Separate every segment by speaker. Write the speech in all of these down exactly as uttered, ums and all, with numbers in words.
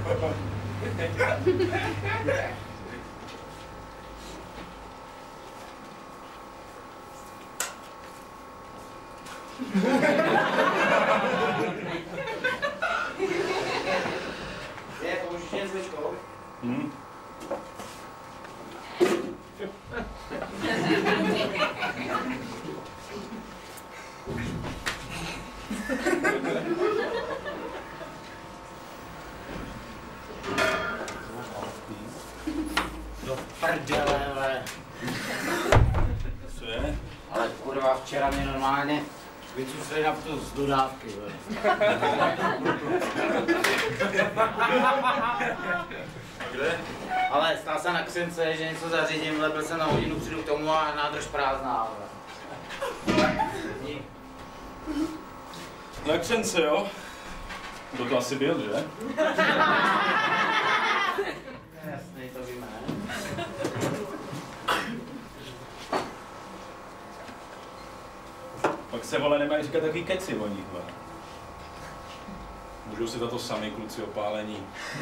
Speaker 1: Je, pomůžeš jen s ličkou?
Speaker 2: Hmm.
Speaker 1: Do prdele, ale.
Speaker 2: Co je?
Speaker 1: Ale kurva, včera mě normálně vycucli na tu z dodávky, vole.
Speaker 2: Kde?
Speaker 1: Ale stál jsem na Ksence, že něco zařídím, ale byl jsem na hodinu, přijdu k tomu a nádrž prázdná, vole.
Speaker 2: Na Ksence, jo? Kdo to asi byl, že?
Speaker 1: Jasný, to víme.
Speaker 2: Pak se, vole, nemají říkat takový keci o nich, vole. Můžou si za to sami kluci opálení.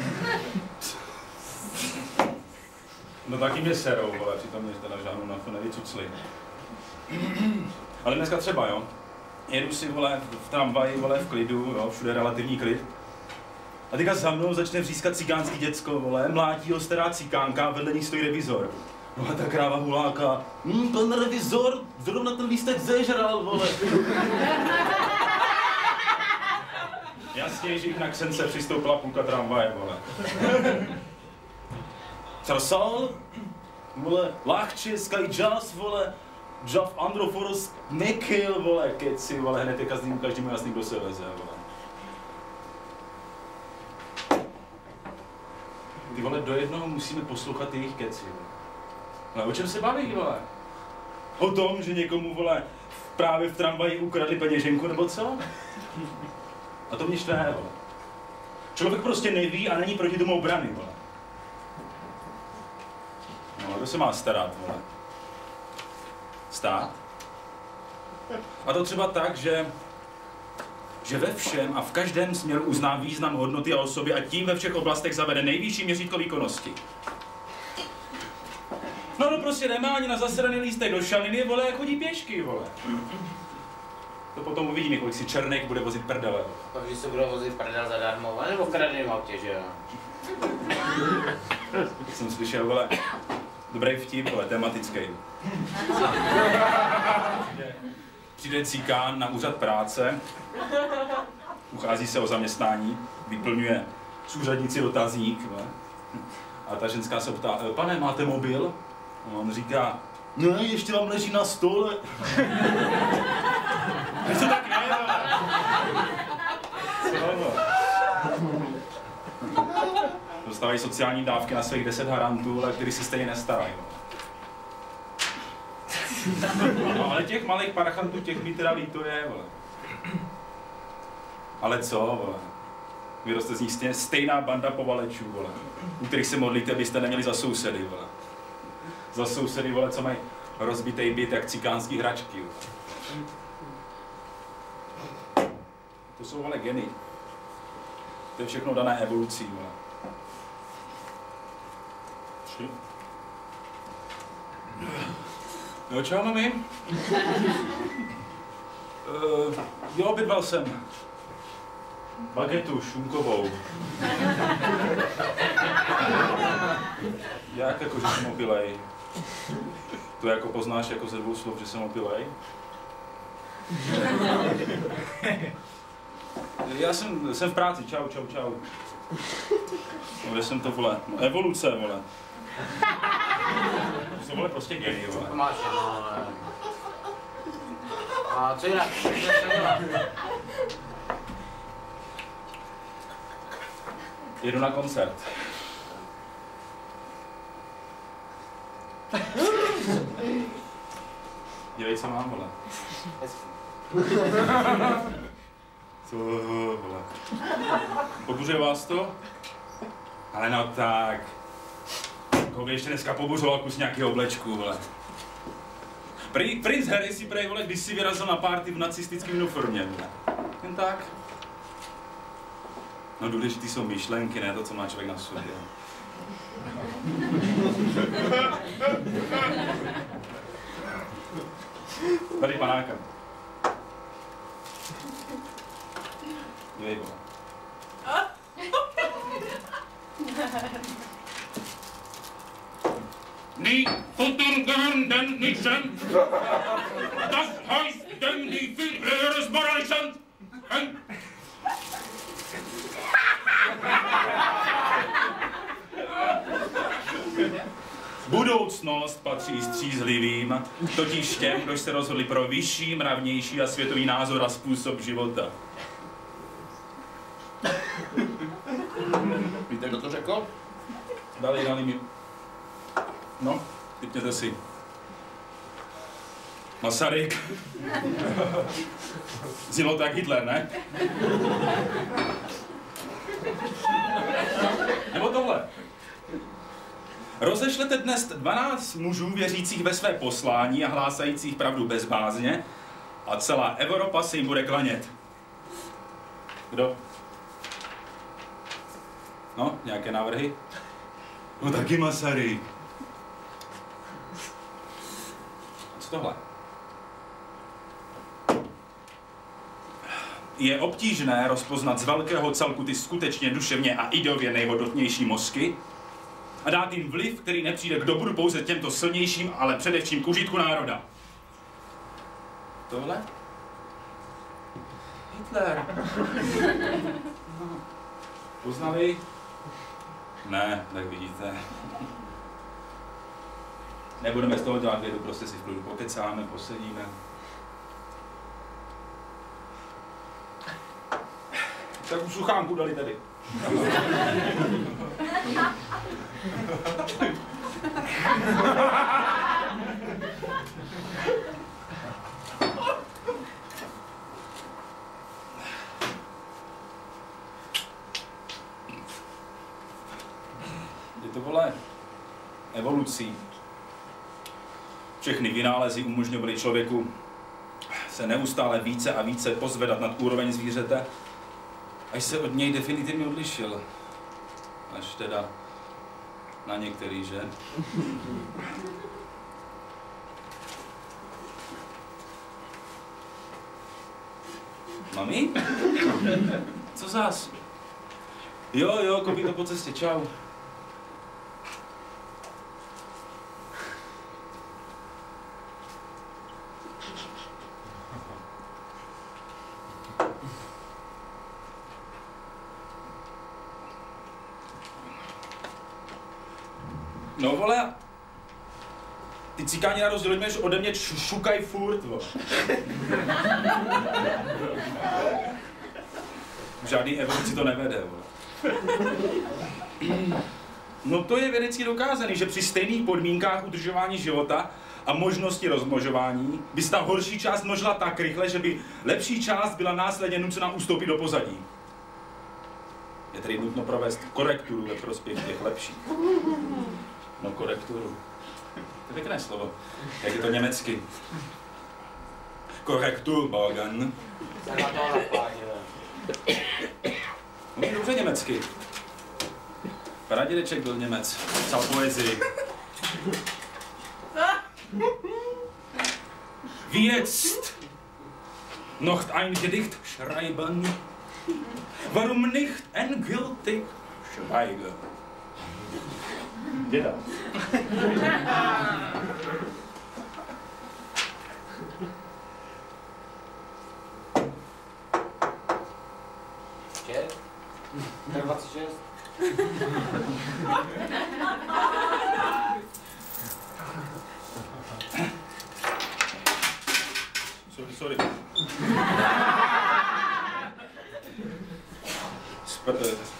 Speaker 2: No taky mě serou, vole, přitom mě teda žádnou nafu nevycucli. Ale dneska třeba, jo. Jedu si, vole, v tramvaji, vole, v klidu, jo, všude relativní klid. A teďka za mnou začne vřískat cigánský děcko, vole, mlátí ho stará cikánka, vedle ní stojí revizor. No a ta kráva huláka, hm, pan revizor, zrovna ten lístek zežral, vole. Jasně, že jich na Ksence přistoupila půlka tramvaje, vole. Carsal, vole, lachče, sky jazz, vole, Jav Androforos nekill, vole, keci, vole, hned je každému, každému jasný, kdo se veze, vole. Ty vole, do jednoho musíme poslouchat jejich keci, vole. Ale o čem se baví, vole? O tom, že někomu, vole, právě v tramvaji ukradli peněženku, nebo co? A to mě štve, vole. Člověk prostě neví a není proti tomu obrany, vole. No, kdo se má starat, vole? Stát? A to třeba tak, že že ve všem a v každém směru uzná význam hodnoty a osoby a tím ve všech oblastech zavede nejvyšší měřítko výkonnosti. No to prostě nemá ani na zasraný lístek do šaliny, vole, jak chodí pěšky, vole. To potom uvidíme, kolik si Černek bude vozit prdele.
Speaker 1: Takže se bude vozit prdel zadarmo, nebo v kradeném autě, že jo?
Speaker 2: Jsem slyšel, vole, dobrý vtip, vole, tematický. Přijde cikán na úřad práce, uchází se o zaměstnání, vyplňuje s úřadnici dotazník, vole. A ta ženská se ptá, pane, máte mobil? A on říká, ne, ještě vám leží na stole. A to tak je, vole. Co, vole? Dostávají sociální dávky na svých deset harantů, ale který se stejně nestarají. No, ale těch malých parchantů, těch mi teda líto je, vole. Ale co, vole? Vyroste z nich stejná banda povalečů, vole. U kterých se modlíte, abyste neměli za sousedy, vole. Za sousedy, vole, co mají rozbitej byt jak cikánský hračky, vole. To jsou, vole, geny. To je všechno dané evolucí, vole. Tři. Jo, čau, mami. Uh, jo, obědval jsem. Bagetu šunkovou. Jak jako, že jsem opilej? To jako poznáš jako ze dvou slov, že jsem opilej? Já jsem, jsem v práci, čau, čau, čau. No, kde jsem to, vole? No, evoluce, vole. To jsou, vole, prostě geny, vole.
Speaker 1: To máš jedno, ale... A co jinak? Co
Speaker 2: Jedu na koncert. Dělej, co mám, vole. Co, vole. Pobuřuje vás to? Ale no tak. Koho by ještě dneska pobuřoval kus nějakého oblečku, vole. Pri, princ Harry si prej, vole, když si vyrazil na party v nacistickém uniformě, vole. Jen tak. No důležitý jsou myšlenky, ne to, co má člověk na sobě. Tady panáka. Dívej, vole. Die Futtergarnden nicht sind, das heißt, denn die viel höheres Moral sind. Budoucnost patří střízlivým, totiž těm, kdo se rozhodli pro vyšší, mravnější a světový názor a způsob života. Víte, kdo to řekl? Dali, dali mi. No, typněte si. Masaryk. Znělo to jak Hitler, ne? Nebo tohle. Rozešlete dnes dvanáct mužů věřících ve své poslání a hlásajících pravdu bez bázně a celá Evropa se jim bude klanět. Kdo? No, nějaké návrhy? No taky Masaryk. Co tohle? Je obtížné rozpoznat z velkého celku ty skutečně duševně a ideově nejhodnotnější mozky a dát jim vliv, který nepřijde k dobru pouze těmto silnějším, ale především k užitku národa. Tohle? Hitler. Poznali? Ne, tak vidíte. Nebudeme z toho dělat vědu, prostě si v klidu pokecáme, posedíme. Tak už sluchánku dali tady. Je to, vole, evolucí. Všechny vynálezy umožňovaly člověku se neustále více a více pozvedat nad úroveň zvířete, až se od něj definitivně odlišil. Až teda na některý, že? Mami? Co zás? Jo, jo, koupí to po cestě, čau. No vole, ty cikáni na rozdíl než ode mě šukaj furt, vole. Žádný evoluci to nevede, vole. No to je vědecky dokázaný, že při stejných podmínkách udržování života a možnosti rozmnožování by se ta horší část množila tak rychle, že by lepší část byla následně nucena ustoupit do pozadí. Je tedy nutno provést korekturu ve prospěch těch lepších. No korekturu. To je pěkné slovo. Jak je to německy? Korrekturbogen. Umí dobře německy. Pradědeček byl Němec. Psal poezii. Wie jetzt noch ein Gedicht schreiben? Warum nicht endgültig schweigen? Děda.
Speaker 1: Šest? dvacet šest?
Speaker 2: Sorry, sorry. Spr-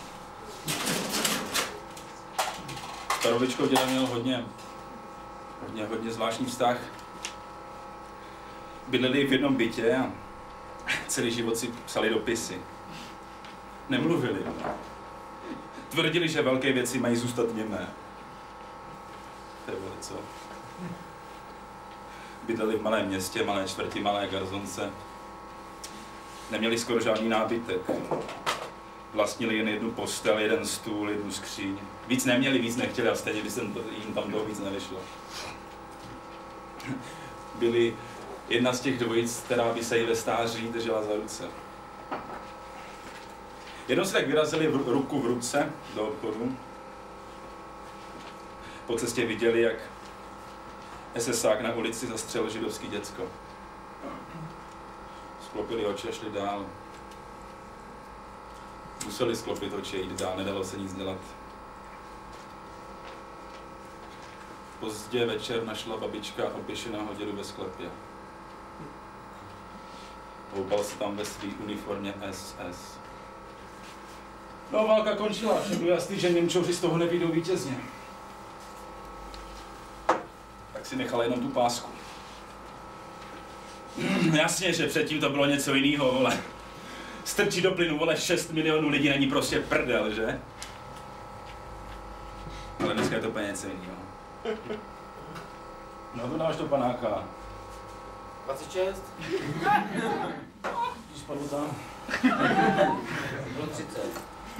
Speaker 2: S Parovičkou děda měl hodně, hodně, hodně zvláštní vztah. Bydleli v jednom bytě a celý život si psali dopisy. Nemluvili. Tvrdili, že velké věci mají zůstat němé. To je co? Bydleli v malém městě, malé čtvrti, malé garzonce. Neměli skoro žádný nábytek. vlastnili jen jednu postel, jeden stůl, jednu skříň. Víc neměli, víc nechtěli a stejně by se jim tam toho víc nevyšlo. Byli jedna z těch dvojic, která by se jí ve stáří držela za ruce. Jednou si tak vyrazili v ruku v ruce do obchodu. Po cestě viděli, jak esesák na ulici zastřelil židovský děcko. Sklopili oči a šli dál. Museli sklopit oči a jít dál, nedalo se nic dělat. Pozdě večer našla babička opěšeného dědu ve sklepě. Houpal se tam ve své uniformě S S. No, válka končila, všem bylo jasný, že Němčouři z toho nevyjdou vítězně. Tak si nechala jenom tu pásku. Jasně, že předtím to bylo něco jiného, vole. Strčí do plynu, vole, šest milionů lidí není prostě prdel, že? Ale dneska je to úplně něco jiného. No to dáš do panáka.
Speaker 1: dvacet šest.
Speaker 2: Spadlo tam.
Speaker 1: Bylo třicet.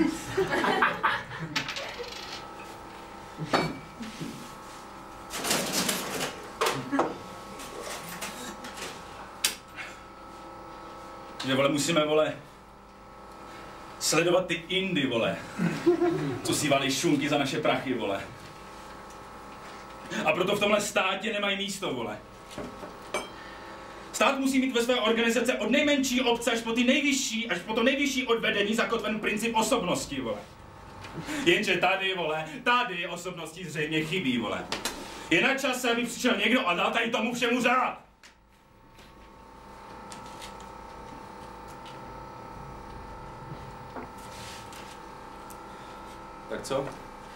Speaker 2: Že, vole, musíme, vole, sledovat ty Indy, vole, co si valí šunky za naše prachy, vole. A proto v tomhle státě nemají místo, vole. Stát musí mít ve své organizace od nejmenší obce až po ty nejvyšší, až po to nejvyšší odvedení zakotven princip osobnosti, vole. Jenže tady, vole, tady osobnosti zřejmě chybí, vole. Je na čase, aby přišel někdo a dal tady tomu všemu řád. Tak co?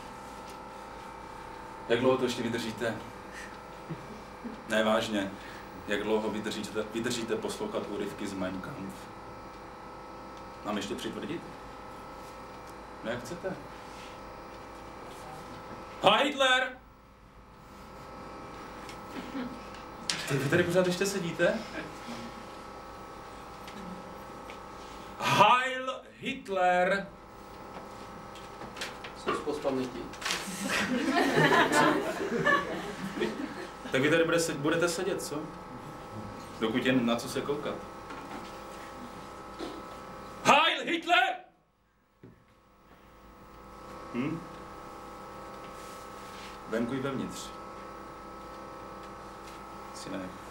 Speaker 2: Jak dlouho to ještě vydržíte? Ne, vážně. Jak dlouho vydržíte, vydržíte poslouchat úryvky z Mein Kampf? Mám ještě přitvrdit? No jak chcete? Hitler! Vy tady pořád ještě sedíte? Heil Hitler!
Speaker 1: Jsou z paměti.
Speaker 2: Tak vy tady bude, budete sedět, co? Dokud jen na co se koukat. Heil Hitler! Hm? Venku i vevnitř. Si ne.